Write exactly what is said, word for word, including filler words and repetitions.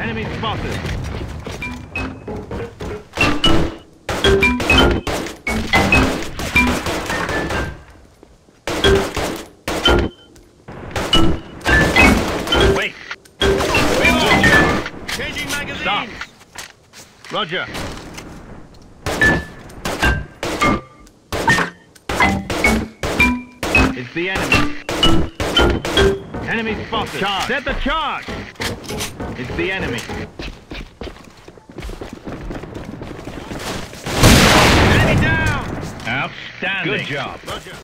Enemy spotted. Wait. Changing magazines. Stop. Roger. It's the enemy. Enemy spotted. Charge. Set the charge. It's the enemy. Enemy down. Outstanding. Good job. Roger.